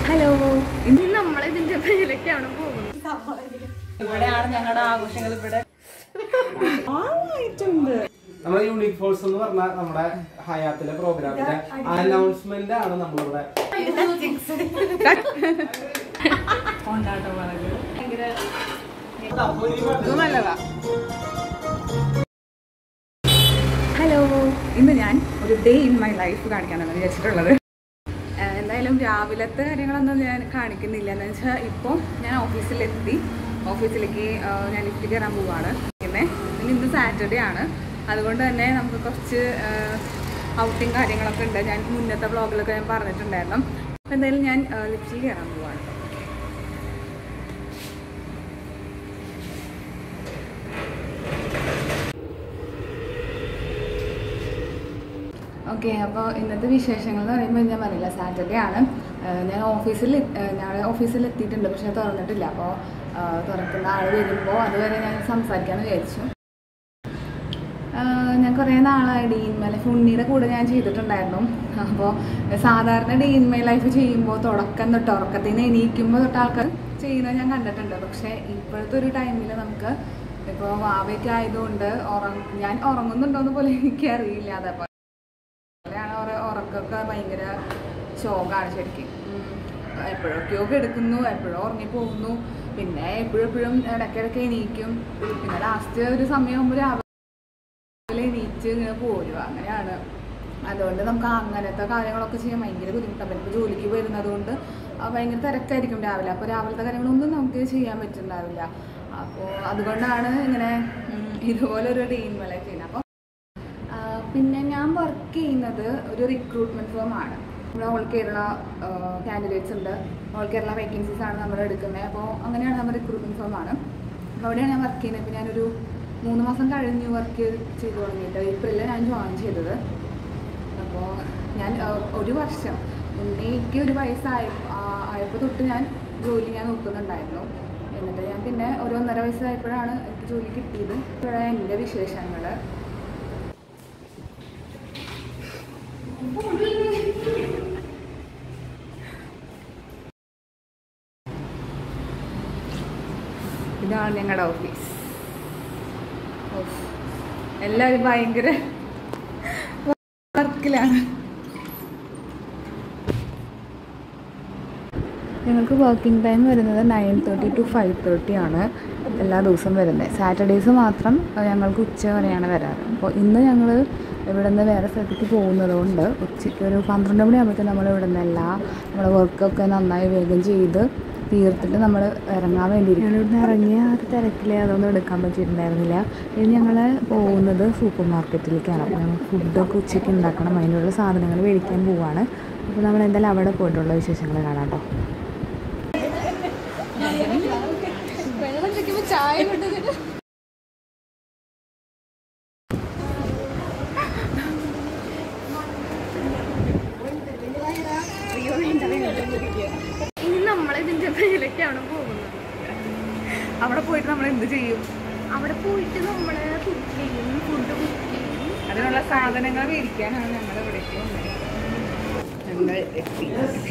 Hello, ഇനി നമ്മളിതിന്റെ പേരിലേക്കാണ് പോകുന്നത്. ഇവിടെയാണ് ഞങ്ങളുടെ ആഘോഷങ്ങൾ. ഇവിടെ നമ്മുടെ യൂണിക് ഫോഴ്സ് എന്ന് പറഞ്ഞാൽ നമ്മുടെ ഹയാത്തിലെ പ്രോഗ്രാമിന്റെ അനൗൺസ്മെന്റ് ആണ് നമ്മളിവിടെ. ഹലോ, ഇന്ന് ഞാൻ ഒരു ഡേ ഇൻ മൈ ലൈഫ് കാണിക്കാനാണ് വിചാരിച്ചിട്ടുള്ളത്. എന്തായാലും രാവിലത്തെ കാര്യങ്ങളൊന്നും ഞാൻ കാണിക്കുന്നില്ല. എന്ന് വെച്ചാൽ ഇപ്പോൾ ഞാൻ ഓഫീസിലേക്ക് ഞാൻ ലിഫ്റ്റ് കയറാൻ പോവുകയാണ്. പിന്നെ ഇന്ന് സാറ്റർഡേ ആണ്, അതുകൊണ്ട് തന്നെ നമുക്ക് കുറച്ച് ഔട്ടിങ് കാര്യങ്ങളൊക്കെ ഉണ്ട്. ഞാൻ മുന്നത്തെ വ്ളോഗിലൊക്കെ ഞാൻ പറഞ്ഞിട്ടുണ്ടായിരുന്നു. അപ്പോൾ എന്തായാലും ഞാൻ ലിഫ്റ്റിൽ കയറാൻ പോവുകയാണ്. ഓക്കെ, അപ്പോൾ ഇന്നത്തെ വിശേഷങ്ങൾ എന്ന് പറയുമ്പോൾ ഞാൻ പറയില്ല, സാറ്റർഡേ ആണ്. ഞാൻ ഓഫീസിൽ എത്തിയിട്ടുണ്ട്, പക്ഷേ തുറന്നിട്ടില്ല. അപ്പോൾ തുറക്കുന്ന ആൾ വരുമ്പോൾ അതുവരെ ഞാൻ സംസാരിക്കാമെന്ന് വിചാരിച്ചു. ഞാൻ കുറേ നാളായി ഡേ ഇൻ മൈ ലൈഫ് ഉണ്ണിയുടെ കൂടെ ഞാൻ ചെയ്തിട്ടുണ്ടായിരുന്നു. അപ്പോൾ സാധാരണ ഡേ ഇൻ മൈ ലൈഫ് ചെയ്യുമ്പോൾ ഉറക്കത്തിൽ നിന്ന് എണീക്കുമ്പോൾ തൊട്ട് ആൾക്കാർ ചെയ്യുന്നത് ഞാൻ കണ്ടിട്ടുണ്ട്. പക്ഷേ ഇപ്പോഴത്തെ ഒരു ടൈമിൽ നമുക്ക് ഇപ്പോൾ വാവയൊക്കെ ആയതുകൊണ്ട് ഞാൻ ഉറങ്ങുന്നുണ്ടോയെന്ന് പോലും എനിക്കറിയില്ല. അതേപോലെ ഉറക്കമൊക്കെ ഭയങ്കര ശോകമാണ് ശരിക്കും. എപ്പോഴൊക്കെയോ എടുക്കുന്നു, എപ്പോഴോ ഉറങ്ങിപ്പോകുന്നു, പിന്നെ എപ്പോഴും ഇടയ്ക്കിടയ്ക്ക് എണീക്കും. പിന്നെ ലാസ്റ്റ് ഒരു സമയമാകുമ്പോൾ രാവിലെ എണീച്ച് ഇങ്ങനെ പോരുക, അങ്ങനെയാണ്. അതുകൊണ്ട് നമുക്ക് അങ്ങനത്തെ കാര്യങ്ങളൊക്കെ ചെയ്യാൻ ഭയങ്കര ബുദ്ധിമുട്ടാണ്. ഇപ്പോൾ ജോലിക്ക് വരുന്നത് കൊണ്ട് ഭയങ്കര തിരക്കായിരിക്കും രാവിലെ. അപ്പോൾ രാവിലത്തെ കാര്യങ്ങളൊന്നും നമുക്ക് ചെയ്യാൻ പറ്റുന്നുണ്ടാവില്ല. അപ്പോൾ അതുകൊണ്ടാണ് ഇങ്ങനെ ഇതുപോലൊരു ഡേ ഇൻ മൈ ലൈഫ് ചെയ്യുന്നത്. അപ്പോൾ പിന്നെ ഞാൻ വർക്ക് ചെയ്യുന്നത് ഒരു റിക്രൂട്ട്മെൻറ്റ് ഫേമാണ്. ഇവിടെ ഓൾ കേരള കാൻഡിഡേറ്റ്സ് ഉണ്ട്, ഓൾ കേരള വേക്കൻസീസ് ആണ് നമ്മൾ എടുക്കുന്നത്. അപ്പോൾ അങ്ങനെയാണ് നമ്മൾ റിക്രൂട്ട്മെൻറ്റ് ഫേമാണ്. അപ്പോൾ അവിടെയാണ് ഞാൻ വർക്ക് ചെയ്യുന്നത്. ഇപ്പോൾ ഞാനൊരു 3 മാസം കഴിഞ്ഞ് വർക്ക് ചെയ്ത് തുടങ്ങിയിട്ട് ഏപ്രിലിൽ ഞാൻ ജോയിൻ ചെയ്തത്. അപ്പോൾ ഞാൻ ഒരു വർഷം എനിക്ക് ഒരു വയസ്സായപ്പോൾ തൊട്ട് ഞാൻ ജോലി നോക്കുന്നുണ്ടായിരുന്നു. എന്നിട്ട് ഞാൻ പിന്നെ ഒരു 1.5 വയസ്സായപ്പോഴാണ് എനിക്ക് ജോലി കിട്ടിയത്. ഇപ്പോഴാണ് എൻ്റെ വിശേഷങ്ങൾ. ഇതാണ് ഞങ്ങളുടെ ഓഫീസ്. എല്ലാവരും ഭയങ്കര വർക്കിലാണ്. ഞങ്ങൾക്ക് വർക്കിംഗ് ടൈം വരുന്നത് 9:30 to 5:30 ആണ് എല്ലാ ദിവസവും വരുന്നത്. സാറ്റർഡേയ്സ് മാത്രം ഞങ്ങൾക്ക് ഉച്ച വരെയാണ് വരാറ്. അപ്പോൾ ഇന്ന് ഞങ്ങൾ ഇവിടെ നിന്ന് വേറെ സ്ഥലത്തേക്ക് പോകുന്നത് കൊണ്ട് ഉച്ചയ്ക്ക് ഒരു 12 മണിയാകുമ്പോഴത്തേക്കും നമ്മൾ ഇവിടെ നിന്നല്ല നമ്മുടെ വർക്കൊക്കെ നന്നായി വേഗം ചെയ്ത് തീർത്തിട്ട് നമ്മൾ ഇറങ്ങാൻ വേണ്ടിയിരിക്കും. ഞങ്ങളിവിടെ നിന്ന് ഇറങ്ങിയ ആ ഒരു തിരക്കിൽ അതൊന്നും എടുക്കാൻ പറ്റിയിട്ടുണ്ടായിരുന്നില്ല. ഇനി ഞങ്ങൾ പോകുന്നത് സൂപ്പർ മാർക്കറ്റിലേക്കാണ്. അപ്പോൾ ഞങ്ങൾ ഫുഡൊക്കെ ഉച്ചയ്ക്ക് ഉണ്ടാക്കണം, അതിനുള്ള സാധനങ്ങൾ മേടിക്കാൻ പോവുകയാണ്. അപ്പോൾ നമ്മൾ എന്തായാലും അവിടെ പോയിട്ടുള്ള വിശേഷങ്ങൾ കാണാം കേട്ടോ. ചായ ഇനി നമ്മളിതിന്റെ പേരിലേക്കാണ് പോകുന്നത്. അവിടെ പോയിട്ട് നമ്മൾ എന്ത് ചെയ്യും? അവിടെ പോയിട്ട് നമ്മൾ കുക്ക് ചെയ്യും, ഫുഡ് കുക്ക് ചെയ്യും. അതിനുള്ള സാധനങ്ങൾ മേടിക്കാനാണ് ഞങ്ങൾ ഇവിടേക്ക് വന്നത്. ഞങ്ങൾ എത്തി.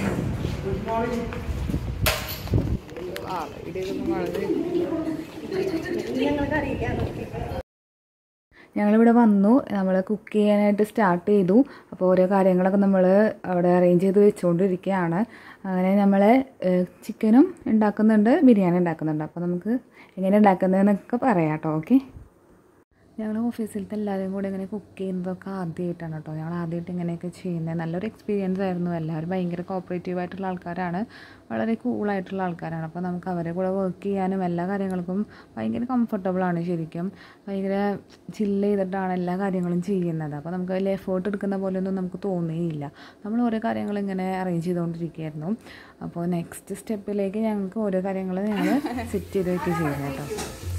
ഞങ്ങളിവിടെ വന്നു, നമ്മൾ കുക്ക് ചെയ്യാനായിട്ട് സ്റ്റാർട്ട് ചെയ്തു. അപ്പോൾ ഓരോ കാര്യങ്ങളൊക്കെ നമ്മൾ അവിടെ അറേഞ്ച് ചെയ്ത് വെച്ചുകൊണ്ടിരിക്കുകയാണ്. അങ്ങനെ നമ്മൾ ചിക്കനും ഉണ്ടാക്കുന്നുണ്ട്, ബിരിയാണി ഉണ്ടാക്കുന്നുണ്ട്. അപ്പോൾ നമുക്ക് എങ്ങനെ ഉണ്ടാക്കുന്നതെന്നൊക്കെ പറയാം കേട്ടോ. ഓക്കെ, ഞങ്ങൾ ഓഫീസിലത്തെ എല്ലാവരും കൂടെ ഇങ്ങനെ കുക്ക് ചെയ്യുന്നതൊക്കെ ആദ്യമായിട്ടാണ് കേട്ടോ. ഞങ്ങൾ ആദ്യമായിട്ട് ഇങ്ങനെയൊക്കെ ചെയ്യുന്നത്. നല്ലൊരു എക്സ്പീരിയൻസ് ആയിരുന്നു. എല്ലാവരും ഭയങ്കര കോപ്പറേറ്റീവ് ആയിട്ടുള്ള ആൾക്കാരാണ്, വളരെ കൂളായിട്ടുള്ള ആൾക്കാരാണ്. അപ്പോൾ നമുക്ക് അവരെ കൂടെ വർക്ക് ചെയ്യാനും എല്ലാ കാര്യങ്ങൾക്കും ഭയങ്കര കംഫർട്ടബിളാണ് ശരിക്കും. ഭയങ്കര ചില്ല് ചെയ്തിട്ടാണ് എല്ലാ കാര്യങ്ങളും ചെയ്യുന്നത്. അപ്പോൾ നമുക്ക് വലിയ എഫേർട്ട് എടുക്കുന്ന പോലെയൊന്നും നമുക്ക് തോന്നുകയില്ല. നമ്മൾ ഓരോ കാര്യങ്ങൾ ഇങ്ങനെ അറേഞ്ച് ചെയ്തുകൊണ്ടിരിക്കുകയായിരുന്നു. അപ്പോൾ നെക്സ്റ്റ് സ്റ്റെപ്പിലേക്ക് ഞങ്ങൾക്ക് ഓരോ കാര്യങ്ങൾ ഞങ്ങൾ സെറ്റ് ചെയ്ത് വയ്ക്കുക ചെയ്യുന്നത് കേട്ടോ.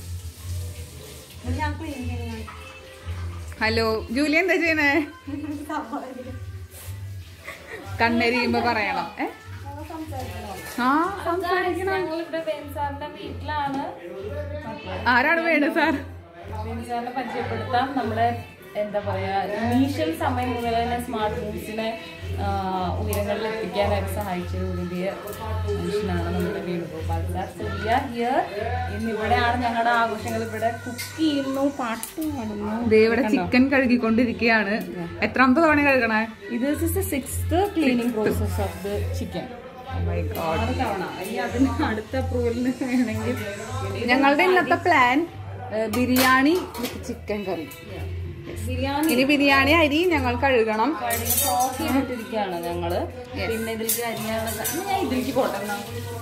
ഹലോ, ജൂലി എന്താ ചെയ്യണേ? കണ്ണെരിയുമ്പോ പറയണം. ആരാണ് വേണു സാർ? പരിചയപ്പെടുത്താം. നമ്മുടെ എന്താ പറയാ ഇനീഷ്യൽ സമയം മുതൽ തന്നെ സ്മാർട്ട് മൂവ്സിനെ ഉയരങ്ങളിൽ എത്തിക്കാനായിട്ട് സഹായിച്ച ഒരു വലിയ മനുഷ്യനാണ് നമ്മുടെ Venugopal sir. So we are here. ഇന്നിവിടെയാണ് ഞങ്ങളുടെ ആഘോഷങ്ങൾ. ഇവിടെ കുക്ക് ചെയ്യുന്നു, പാട്ട് പാടുന്നു. ഇവിടെ ചിക്കൻ കഴുകിക്കൊണ്ടിരിക്കുകയാണ്. എത്രാമത്തെ തവണ കഴുകണേ? ഇത് is the 6th cleaning process of the chicken. 6 തവണ. ഇനി അതിന് അടുത്ത അപ്രൂവലിന് വേണമെങ്കിൽ ഞങ്ങളുടെ ഇന്നത്തെ plan biryani with chicken curry. ഇനി ബിരിയാണി അരി ഞങ്ങൾ കഴുകണം. സോക്ക് ചെയ്തിട്ടിരിക്കുകയാണ് ഞങ്ങള്. പിന്നെ ഇതിലേക്ക് അരിയാനുള്ള ഞാൻ ഇതിലേക്ക് പോട്ടെന്നാ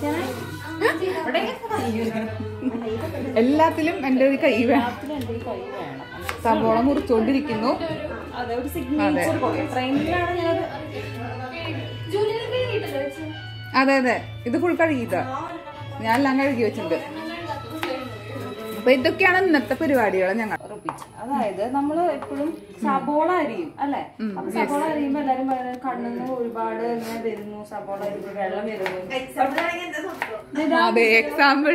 എല്ലാത്തിലും എന്റെ ഒരു കൈ വേണം. എന്റെ കൈ വേണം. സവോള മുറിച്ചോണ്ടിരിക്കുന്നു. അതെ, ഒരു സിഗ്നേച്ചർ ട്രെയിനിലാണ് ഞാൻ. അതെ അതെ, ഇത് ഫുൾ കഴുകിയത് ഞാൻ എല്ലാം കഴുകി വെച്ചിട്ടുണ്ട്. അപ്പൊ ഇതൊക്കെയാണ് ഇന്നത്തെ പരിപാടികൾ. ഞങ്ങൾ അതായത് നമ്മള് എപ്പോഴും സബോള അരിയും അല്ലെ. അപ്പൊ സബോള അരിയുമ്പോ എല്ലാരും പറയുന്നത് കണ്ണിന്ന് ഒരുപാട് ഇങ്ങനെ വരുന്നു, സബോള അരിയുമ്പോ വെള്ളം വരുന്നു. അതെ, എക്സാമ്പിൾ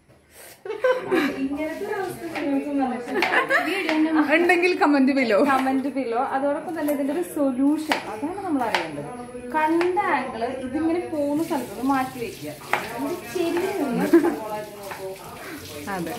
ഉണ്ടെങ്കിൽ കമന്റ് ബിലോ. അതോടൊപ്പം തന്നെ ഇതിന്റെ ഒരു സൊല്യൂഷൻ അതാണ് നമ്മൾ അറിയേണ്ടത്. കണ്ട ആംഗിള് ഇതിങ്ങനെ പോകുന്ന സ്ഥലത്ത് മാറ്റി വെക്കുക. ചെരിഞ്ഞ് നിന്ന് സബോള അരി നോക്കൂ. അതെ,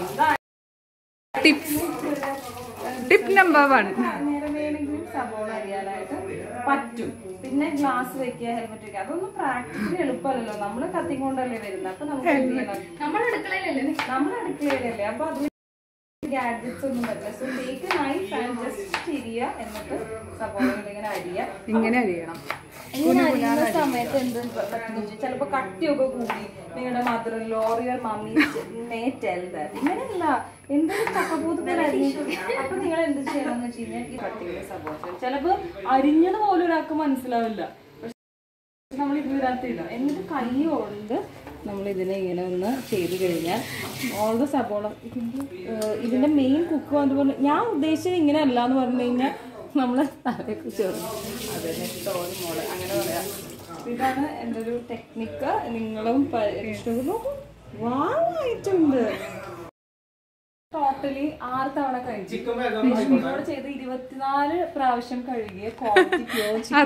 ടിപ്പ് നമ്പർ 1. നേരെ വേണമെങ്കിലും സബോള അറിയാനായിട്ട് പറ്റും. പിന്നെ ഗ്ലാസ് വെക്കുക, ഹെൽമെറ്റ് വെക്കുക. അതൊന്നും പ്രാക്ടിക്കലി എളുപ്പമല്ലല്ലോ. നമ്മള് കത്തിക്കൊണ്ടല്ലേ വരുന്നത്. അപ്പൊ നമുക്ക് നമ്മുടെ അടുക്കളയിലല്ലേ. അപ്പൊ അത് ഗാഡ്ജറ്റ്സ് ഒന്നും പറ്റില്ല. So take knife and just തിരിയുക. എന്നിട്ട് സബോള ഇങ്ങനെ അരിയണം. ഇങ്ങനെ അരിയുന്ന സമയത്ത് എന്ത് പറ്റുന്ന വെച്ചാൽ ചിലപ്പോ കട്ടിയൊക്കെ കൂടി നിങ്ങളുടെ മദർ ലോറിയൽ മമ്മി ഇങ്ങനെയല്ല എന്തൊരു ചക്കപ്പൂത്ത് അരിഞ്ഞിട്ട്. അപ്പൊ നിങ്ങൾ എന്ത് ചെയ്യണമെന്ന് വെച്ച് കഴിഞ്ഞാൽ ഈ കട്ടിയുടെ സബോള ചിലപ്പോ അരിഞ്ഞത് പോലും ഒരാൾക്ക് മനസ്സിലാവില്ല. പക്ഷെ നമ്മൾ ഇതിനകത്തില്ല. എന്നിട്ട് കൈ കൊണ്ട് നമ്മൾ ഇതിനെ ഇങ്ങനെ ഒന്ന് ചെയ്ത് കഴിഞ്ഞാൽ ഓൾ ദ സബോള ഇതിന്റെ മെയിൻ കുക്ക് അതുപോലെ ഞാൻ ഉദ്ദേശിച്ചത് ഇങ്ങനെ അല്ല എന്ന് പറഞ്ഞു കഴിഞ്ഞാൽ നമ്മള് തലയൊക്കെ ചേർന്നു. അതെ, നെക്സ്റ്റ് മോള് അങ്ങനെ പറയാം. ഇതാണ് എൻ്റെ ഒരു ടെക്നിക്ക്. നിങ്ങളും വാങ്ങായിട്ടുണ്ട്. ടോട്ടലി 6 തവണ കഴിച്ചു. ലക്ഷ്മിയോട് ചെയ്ത് 24 പ്രാവശ്യം കഴുകിയ ക്വാളിറ്റി പ്യൂർ ചിക്കൻ.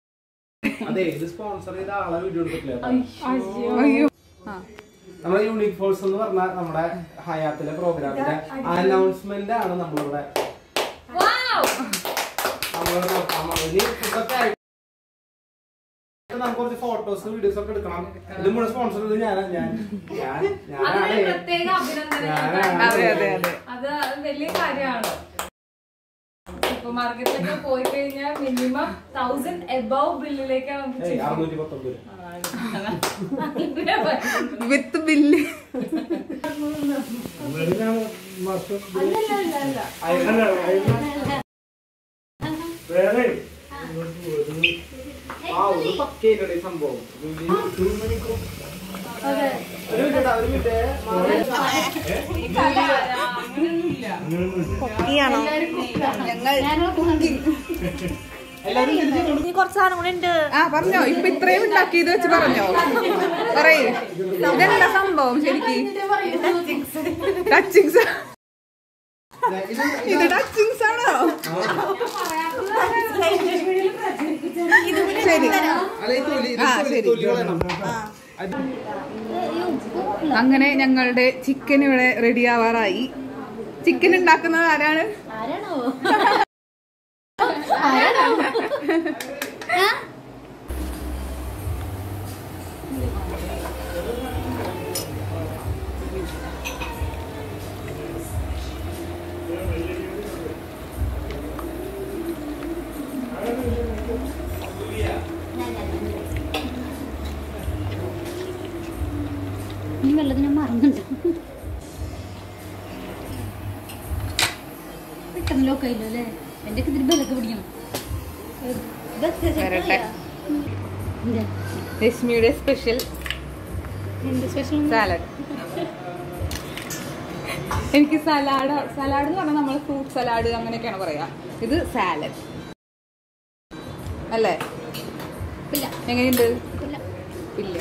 നമ്മുടെ യൂണിക് ഫോഴ്സ് എന്ന് പറഞ്ഞാൽ നമ്മുടെ ഹയാത്തിലെ പ്രോഗ്രാമിന്റെ അനൗൺസ്മെന്റ് ആണ് നമ്മളിവിടെ നമുക്ക് കുറച്ച് ഫോട്ടോസ് വീഡിയോസ് ഒക്കെ എടുക്കണം. ഇത് മുഴുവൻ സ്പോൺസർ ചെയ്ത് അത് വലിയ കാര്യമാണ്. സൂപ്പർ മാർക്കറ്റിലൊക്കെ പോയി കഴിഞ്ഞാൽ മിനിമം 1000 എബവ് ബില്ലിലേക്കാണ് വിത്ത് ബില്ല്. സംഭവം പറഞ്ഞോ. ഇപ്പൊ ഇത്രയും ഉണ്ടാക്കിയത് വെച്ച് പറഞ്ഞോ. പറയൂ, ഇതെന്താ സംഭവം ശരിക്കും? ടച്ചിങ്സ്. ഇത് ടച്ചിങ്സ് ആണോ? ശരി, ശരി. അങ്ങനെ ഞങ്ങളുടെ ചിക്കൻ ഇവിടെ റെഡി ആവാറായി. ചിക്കൻ ഉണ്ടാക്കുന്നത് ആരാണ്? വെള്ളത്തിന് മറന്നുണ്ട്. പെട്ടെന്നല്ലോ കയ്യിലോ അല്ലേ? എന്റെ ഇതിൽ ബലൊക്കെ പിടിക്കണം. രശ്മിയുടെ സ്പെഷ്യൽ സാലഡ്. എനിക്ക് സലാഡ് എന്ന് പറഞ്ഞാൽ നമ്മൾ ഫ്രൂട്ട് സലാഡ് അങ്ങനെയൊക്കെയാണ് പറയാ. ഇത് സാലഡ് അല്ലേ? എങ്ങനെയുണ്ട്? ഇല്ല.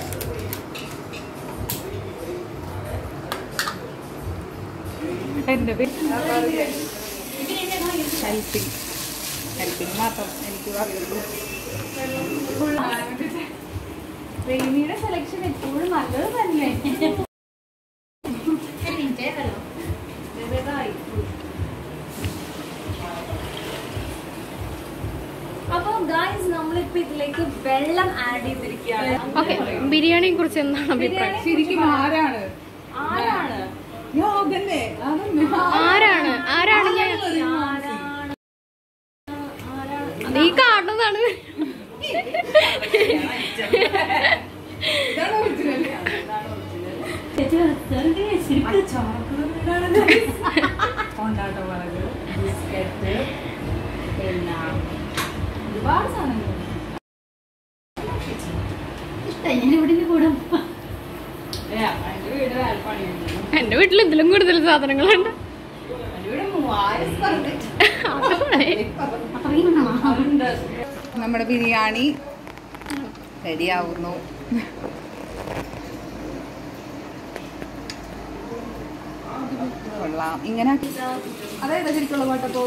എന്റെ പേര് ഹെൽപ്പിംഗ് മാത്രം എനിക്ക് അറിയുള്ളൂ. റെയിമിയുടെ സെലക്ഷൻ എപ്പോഴും നല്ലത് തന്നെ. അപ്പൊ ഗായ്സ് നമ്മളിപ്പോ ഇതിലേക്ക് വെള്ളം ആഡ് ചെയ്തിരിക്കുകയാണ്. ബിരിയാണിയെ കുറിച്ച് എന്താണ് അഭിപ്രായം? ശരിക്കും ആരാണ് ആരാണ് ആരാണ് നീ കാണുന്നതാണ്. കൊണ്ടാട്ടമുളക്, ബിസ്ക്കറ്റ്, പിന്നെ ഒരുപാട് സാധനങ്ങൾ. എന്റെ വീട്ടിൽ ഇതിലും കൂടുതൽ സാധനങ്ങളുണ്ട്. നമ്മുടെ ബിരിയാണി റെഡിയാവുന്നു. കൊള്ളാം. ഇങ്ങനെ അതായത് ശരിക്കുള്ള പാട്ടപ്പോ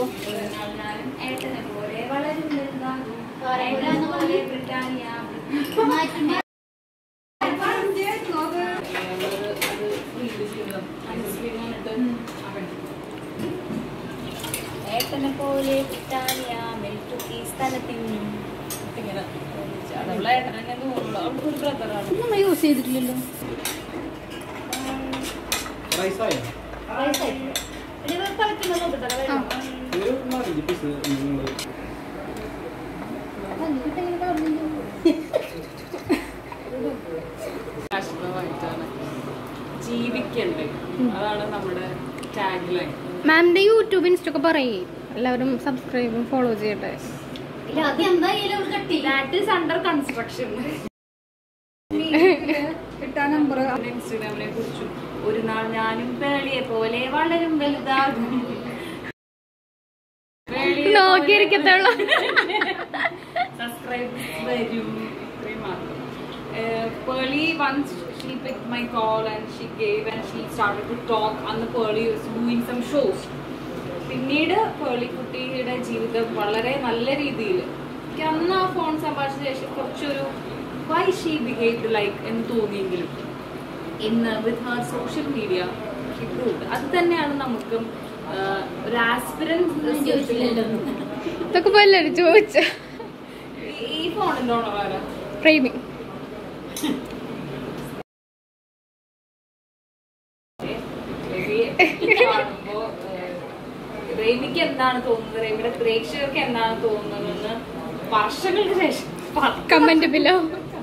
ഏട്ടനെ പോലെ സ്ഥലത്തിനും അതുള്ള ഏട്ടനെ തോന്നുള്ളൂ. അവൾക്ക് ഒരു ബ്രദറാണ്. നമ്മൾ യൂസ് ചെയ്തിട്ടില്ലല്ലോ. ജീവിക്കണ്ടേ, അതാണ് നമ്മുടെ ടാഗ് ലൈൻ. മാമിന്റെ യൂട്യൂബ് ഇൻസ്റ്റൊക്കെ പറയേ, എല്ലാവരും സബ്സ്ക്രൈബും ഫോളോ ചെയ്യട്ടെ. That is under construction. ഇൻസ്റ്റാഗ്രാമിനെ കുറിച്ചും ഒരു നാൾ ഞാനും പേളിയെ പോലെ വളരും വലുതാകും. നോക്കിയിരിക്കത്തുള്ളൂ. സബ്സ്ക്രൈബ് വരും, ഇത്രയും മാത്രം. Pearly once she picked my call and she gave and she started to talk. അന്ന് Pearly was doing some shows. പിന്നീട് പേളി കുട്ടിയുടെ ജീവിതം വളരെ നല്ല രീതിയിൽ എനിക്ക് അന്ന് ആ ഫോൺ സംഭാഷണ ശേഷം കുറച്ചൊരു why she behaved like എന്ന് തോന്നിയെങ്കിലും ഇന്ന് with her social media she proved. അത് തന്നെയാണ് നമുക്കും ഒരു ആസ്പിരൻസ് ഇതൊക്കെ പോലെ ചോദിച്ച ഈ ഫോണിൻ്റെ ഓണറാണ് പ്രേമി. കാണുമ്പോ റെയ്മിക്ക് എന്താണ് തോന്നുന്നത്, റെയ്മിയുടെ പ്രേക്ഷകർക്ക് എന്താണ് തോന്നുന്നതെന്ന് വർഷങ്ങൾക്ക് ശേഷം കമന്റ് ബിലോ.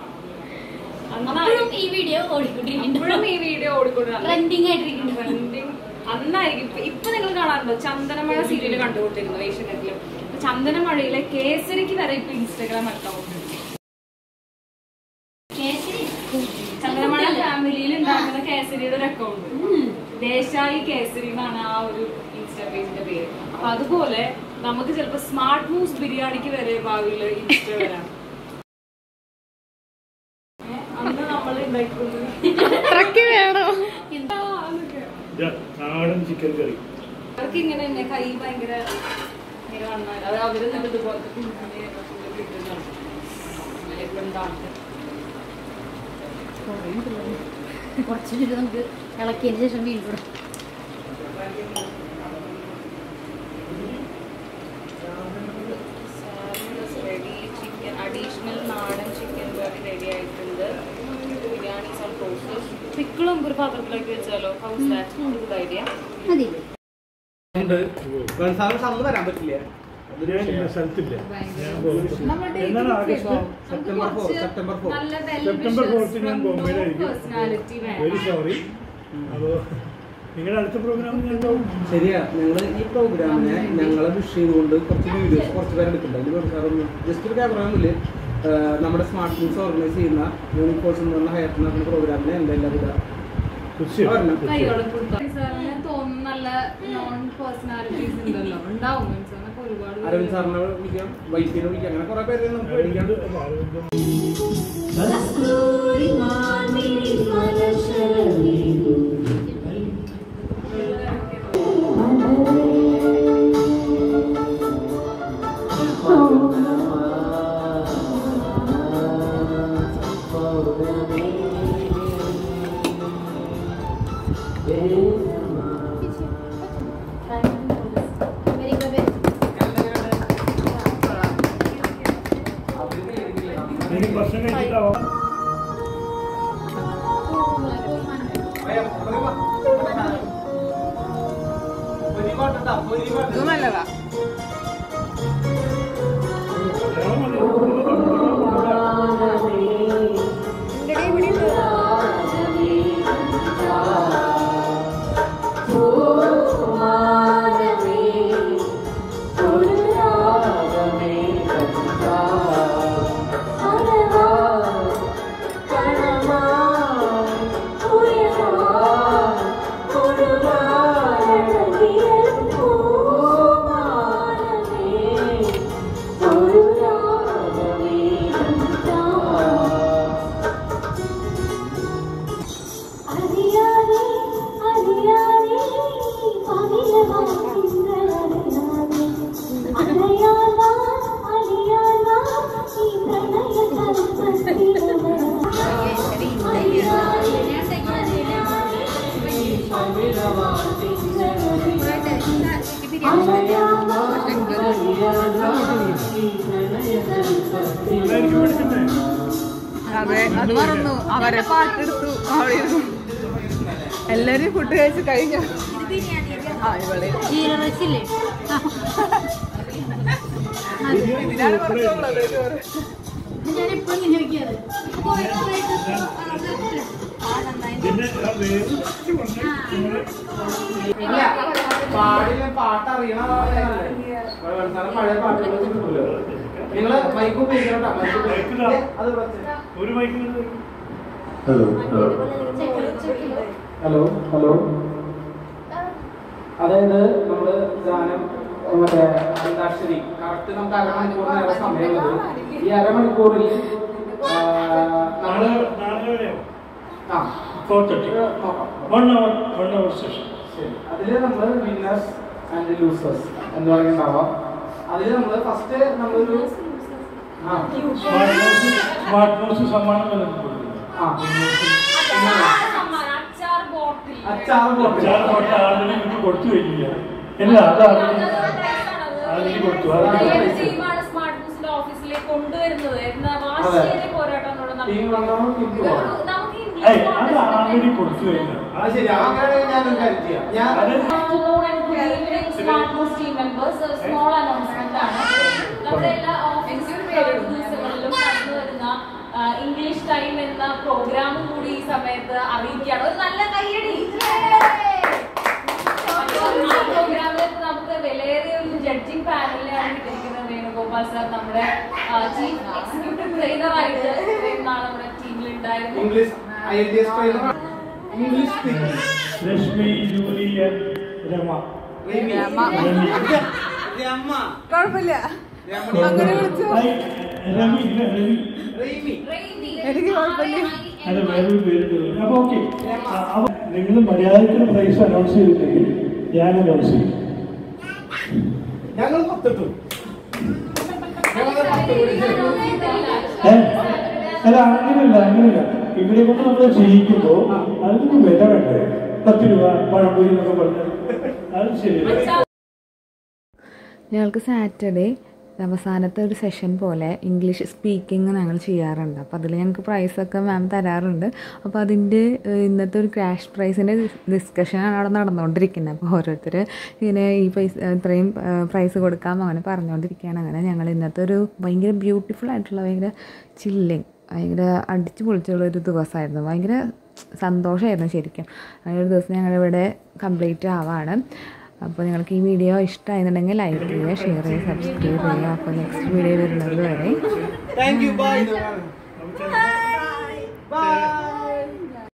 ഈ വീഡിയോ ഇപ്പോഴും ഈ വീഡിയോ ഓടിക്കൊണ്ടിരുന്നു. അന്നായിരിക്കും ഇപ്പൊ നിങ്ങൾ കാണാറുണ്ടോ ചന്ദനമഴ സീരിയൽ കണ്ടുകൊണ്ടിരുന്നു ഏഷ്യനെറ്റിലും. ചന്ദനമഴയിലെ കേസരിക്ക് വരെ ഇപ്പൊ ഇൻസ്റ്റാഗ്രാം അക്കൗണ്ട്. ചന്ദനമഴ ഫാമിലിയിൽ ഉണ്ടാക്കുന്ന കേസരിയുടെ ഒരു അക്കൗണ്ട്, ദേശായി കേസരി എന്നാണ് ആ ഒരു ഇൻസ്റ്റാ പേജിന്റെ പേര്. അപ്പൊ അതുപോലെ നമുക്ക് ചിലപ്പോ സ്മാർട്ട് മൂവ്സ് ബിരിയാണിക്ക് വരെ ഭാവിയിൽ ഇൻസ്റ്റാ വരാം. അന്ന് നമ്മൾ ട്രക്ക് വേണോ? നാടൻ ചിക്കൻ കറി. അവർക്ക് ഇങ്ങനെ തന്നെ കൈ ഭയങ്കര വന്നാൽ അത് അവര് ഇതുപോലത്തെ കുറച്ച് നമുക്ക് ഇളക്കിയതിന് ശേഷം വീണ്ടും അഡീഷണൽ നാടൻ ചിക്കൻ കറി റെഡി ആയിട്ടുണ്ട്. Biryani some process. പിക്കിളും ഒരു പാത്രത്തിലേക്ക് വെച്ചാലോ? How's that good idea. മതി. വരാൻ പറ്റില്ല. സ്ഥലത്തില്ല. എന്നാണ് ആഗസ്റ്റ് സെപ്റ്റംബർ 4 സെപ്റ്റംബർ 4 ഞാൻ ബോംബെയിലായിരിക്കും. Very sorry. അപ്പോൾ നിങ്ങളുടെ അടുത്ത പ്രോഗ്രാം ഞാൻ ശരിയാ. ഞങ്ങൾ ഈ പ്രോഗ്രാമിനെ ഞങ്ങളെ വിഷ് ചെയ്തുകൊണ്ട് കുറച്ച് വീഡിയോസ് കുറച്ച് പേര് എടുക്കുന്നുണ്ട്. അതിൽ ജസ്റ്റ് ഒരു ക്യാമറയൊന്നുമില്ല. നമ്മുടെ സ്മാർട്ട് മൂവ്സ് ഓർഗനൈസ് ചെയ്യുന്ന യൂണിക് ഫോഴ്സ് എന്ന് പറഞ്ഞ ഹയർ നടക്കുന്ന പ്രോഗ്രാമിനെ എൻ്റെ എല്ലാവിധ തോന്നുന്നു നല്ല നോൺ പേഴ്സണാലിറ്റീസ് ഉണ്ടല്ലോ, ഉണ്ടാവും. ഒരുപാട് അരവിന്ദ് സാറിനെ വിളിക്കാം, വൈദ്യനെ വിളിക്കാം, അങ്ങനെ കുറെ പേരെ നമുക്ക് വിളിക്കാം. ഇത് നല്ലതാ. അതെ, അത് മറന്നു. അവരെ പാട്ടെടുത്തു. അവിടെ എല്ലാരും ഫുഡ് കഴിച്ച് കഴിഞ്ഞു. ഇതിനാണ് കുറച്ചുള്ളത് ചോറ്. പാട്ടറിയണ പഴയ പാട്ടുകൾ നിങ്ങള് മൈക്ക് ഉപയോഗിക്കണം. ഒരു മൈക്ക്. Hello hello hello. അതായത് നമ്മള് ഗാനം മറ്റേ അന്താക്ഷരി കറക്റ്റ് നമുക്ക് അരമണിക്കൂറിന് സമയമുള്ളത്. ഈ അരമണിക്കൂറിൽ നമ്മള് അതില് നമ്മള് വിന്നേഴ്സ് ആൻഡ് ലൂസേഴ്സ് എന്ന് പറയുന്നുണ്ടാവാം. അതില് നമ്മള് ഫസ്റ്റ് നമ്മളൊരു കൊടുത്തു കഴിഞ്ഞില്ല. അല്ല അതിന് കൊടുത്തു. ഓഫീസിലേക്ക് കൊണ്ടുവരുന്നത് ആൾറെഡി കൊടുത്തു കഴിഞ്ഞു. സ്മോൾ അനൗൺസ്മെന്റ് ആണ്. നമ്മുടെ എല്ലാ ഓഫീസ് ദിവസങ്ങളിലും കടന്നു വരുന്ന ഇംഗ്ലീഷ് ടൈം എന്ന പ്രോഗ്രാമും കൂടി ഈ സമയത്ത് അറിയിക്കുകയാണ്. ഒരു നല്ല കയ്യടി. പ്രോഗ്രാമിലേക്ക് നമുക്ക് വിലയേറിയ ഒരു ജഡ്ജിങ് പാനലിനെയാണ് കിട്ടിയിരിക്കുന്നത്. വേണുഗോപാൽ സാർ നമ്മുടെ ചീഫ് എക്സിക്യൂട്ടീവ് ട്രെയിനർ ആയിട്ട് നമ്മുടെ ടീമിൽ ഉണ്ടായിരുന്നു. ലക്ഷ്മി, ജൂലി, രമ. കുഴപ്പമില്ല, അങ്ങനെ വിളിച്ചു. എനിക്ക് കുഴപ്പമില്ല. അത് വേറൊരു പേര്. അപ്പൊ ഓക്കെ, നിങ്ങൾ മര്യാദയ്ക്ക് പ്രൈസ് അനൗൺസ് ചെയ്തിട്ടുണ്ടെങ്കിൽ ഞാൻ അനൗൺസ് ചെയ്യും. ഞങ്ങൾ 10 അല്ല, അങ്ങനെയല്ല. ഇവിടെ കൊണ്ട് നമ്മൾ ചെയ്യിക്കുമ്പോ അതിന് വില വേണ്ടേ? 10 രൂപ പഴംപൊരി എന്നൊക്കെ പറഞ്ഞാൽ അത് ശരിയല്ല. ഞങ്ങൾക്ക് സാറ്റർഡേ അവസാനത്തെ ഒരു സെഷൻ പോലെ ഇംഗ്ലീഷ് സ്പീക്കിംഗ് ഞങ്ങൾ ചെയ്യാറുണ്ട്. അപ്പോൾ അതിൽ ഞങ്ങൾക്ക് പ്രൈസൊക്കെ മാം തരാറുണ്ട്. അപ്പോൾ അതിൻ്റെ ഇന്നത്തെ ഒരു ക്രാഷ് പ്രൈസിൻ്റെ ഡിസ്കഷനാണ് അവിടെ നടന്നുകൊണ്ടിരിക്കുന്നത്. അപ്പോൾ ഓരോരുത്തർ ഇങ്ങനെ ഈ പൈസ ഇത്രയും പ്രൈസ് കൊടുക്കാം അങ്ങനെ പറഞ്ഞുകൊണ്ടിരിക്കുകയാണ്. അങ്ങനെ ഞങ്ങൾ ഇന്നത്തെ ഒരു ഭയങ്കര ബ്യൂട്ടിഫുൾ ആയിട്ടുള്ള ഭയങ്കര ചില്ലിങ് ഭയങ്കര അടിച്ചു പൊളിച്ചുള്ളൊരു ദിവസമായിരുന്നു. ഭയങ്കര സന്തോഷമായിരുന്നു ശരിക്കും. അങ്ങനെ ഒരു ദിവസം ഞങ്ങളിവിടെ കംപ്ലീറ്റ് ആവാണ്. അപ്പോൾ നിങ്ങൾക്ക് ഈ വീഡിയോ ഇഷ്ടമായിരുന്നുണ്ടെങ്കിൽ ലൈക്ക് ചെയ്യുക, ഷെയർ ചെയ്യുക, സബ്സ്ക്രൈബ് ചെയ്യുക. അപ്പോൾ നെക്സ്റ്റ് വീഡിയോ വരുന്നത് വരെ താങ്ക് യു. ബൈ.